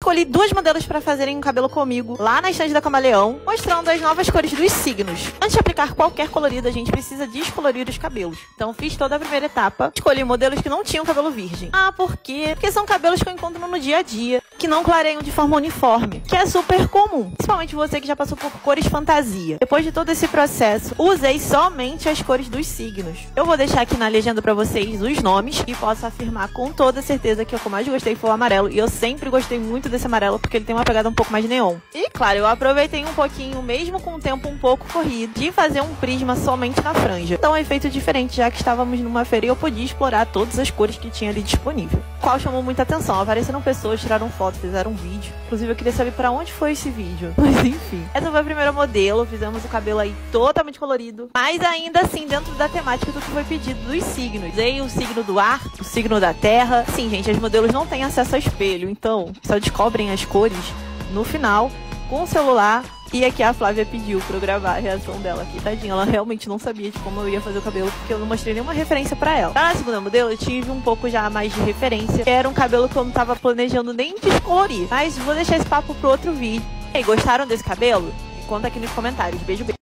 Escolhi 2 modelos para fazerem um cabelo comigo lá na estande da Camaleão, mostrando as novas cores dos signos. Antes de aplicar qualquer colorido, a gente precisa descolorir os cabelos. Então fiz toda a primeira etapa, escolhi modelos que não tinham cabelo virgem. Ah, por quê? Porque são cabelos que eu encontro no dia a dia, que não clareiam de forma uniforme, que é super comum, principalmente você que já passou por cores fantasia. Depois de todo esse processo, usei somente as cores dos signos. Eu vou deixar aqui na legenda para vocês os nomes e posso afirmar com toda certeza que o que eu mais gostei foi o amarelo, e eu sempre gostei muito desse amarelo porque ele tem uma pegada um pouco mais neon. E claro, eu aproveitei um pouquinho, mesmo com o tempo um pouco corrido, de fazer um prisma somente na franja. Então é um efeito diferente, já que estávamos numa feira e eu podia explorar todas as cores que tinha ali disponível. Qual chamou muita atenção, apareceram pessoas, tiraram foto, fizeram um vídeo. Inclusive eu queria saber pra onde foi esse vídeo. Mas enfim. Essa foi a primeira modelo, fizemos o cabelo aí totalmente colorido, mas ainda assim dentro da temática do que foi pedido dos signos. Usei o signo do ar, o signo da terra. Sim, gente, as modelos não têm acesso ao espelho, então só descobrem as cores no final com o celular. E aqui a Flávia pediu pra eu gravar a reação dela aqui, tadinha. Ela realmente não sabia de como eu ia fazer o cabelo, porque eu não mostrei nenhuma referência pra ela. Na segunda modelo, eu tive um pouco já mais de referência, que era um cabelo que eu não tava planejando nem descolorir. Mas vou deixar esse papo pro outro vídeo. E aí, gostaram desse cabelo? Me conta aqui nos comentários. Beijo, beijo.